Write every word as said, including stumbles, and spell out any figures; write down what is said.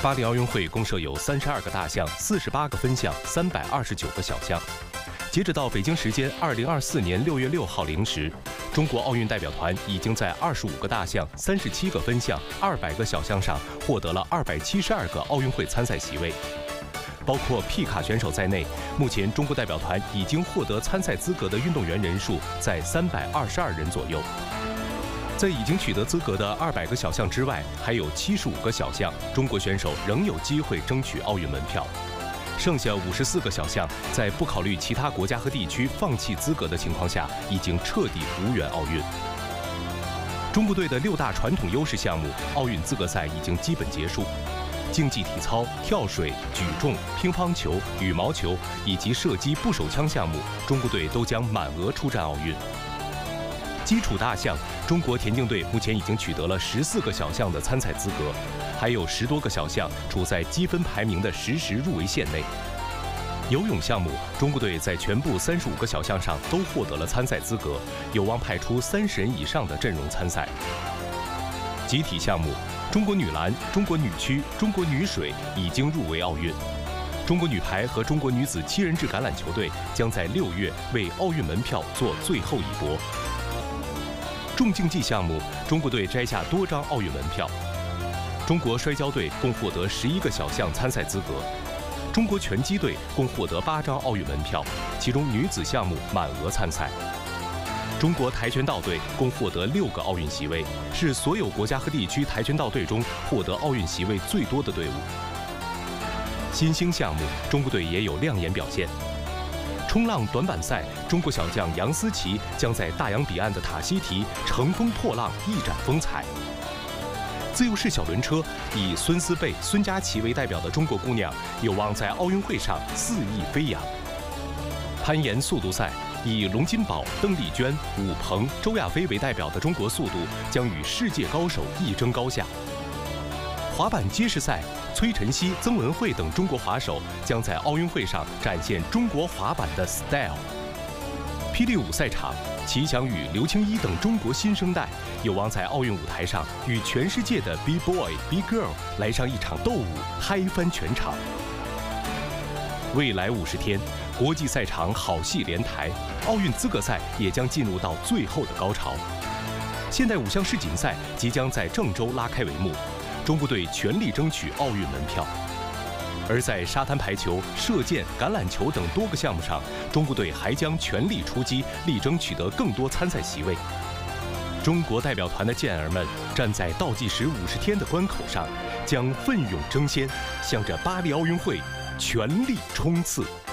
巴黎奥运会共设有三十二个大项、四十八个分项、三百二十九个小项。截止到北京时间二零二四年六月六号零时，中国奥运代表团已经在二十五个大项、三十七个分项、二百个小项上获得了二百七十二个奥运会参赛席位。包括皮卡选手在内，目前中国代表团已经获得参赛资格的运动员人数在三百二十二人左右。在已经取得资格的二百个小项之外，还有七十五个小项，中国选手仍有机会争取奥运门票。剩下五十四个小项，在不考虑其他国家和地区放弃资格的情况下，已经彻底无缘奥运。中国队的六大传统优势项目，奥运资格赛已经基本结束。竞技体操、跳水、举重、乒乓球、羽毛球以及射击步手枪项目，中国队都将满额出战奥运。基础大项，中国田径队目前已经取得了十四个小项的参赛资格，还有十多个小项处在积分排名的实时入围线内。游泳项目，中国队在全部三十五个小项上都获得了参赛资格，有望派出三十人以上的阵容参赛。集体项目，中国女篮、中国女区、中国女水已经入围奥运。中国女排和中国女子七人制橄榄球队将在六月为奥运门票做最后一搏。重竞技项目，中国队摘下多张奥运门票。中国摔跤队共获得十一个小项参赛资格。中国拳击队共获得八张奥运门票，其中女子项目满额参赛。中国跆拳道队共获得六个奥运席位，是所有国家和地区跆拳道队中获得奥运席位最多的队伍。新兴项目，中国队也有亮眼表现。冲浪短板赛，中国小将杨思琦将在大洋彼岸的塔希提乘风破浪，一展风采。自由式小轮车，以孙思贝、孙佳琪为代表的中国姑娘有望在奥运会上肆意飞扬。攀岩速度赛，以龙金宝、邓丽娟、武鹏、周亚飞为代表的中国速度将与世界高手一争高下。滑板街式赛，崔晨曦、曾文慧等中国滑手将在奥运会上展现中国滑板的 style。霹雳舞赛场，齐翔宇、刘青一等中国新生代有望在奥运舞台上与全世界的 B boy、B girl 来上一场斗舞，嗨翻全场。未来五十天，国际赛场好戏连台，奥运资格赛也将进入到最后的高潮。现代五项世锦赛即将在郑州拉开帷幕。中国队全力争取奥运门票，而在沙滩排球、射箭、橄榄球等多个项目上，中国队还将全力出击，力争取得更多参赛席位。中国代表团的健儿们站在倒计时五十天的关口上，将奋勇争先，向着巴黎奥运会全力冲刺。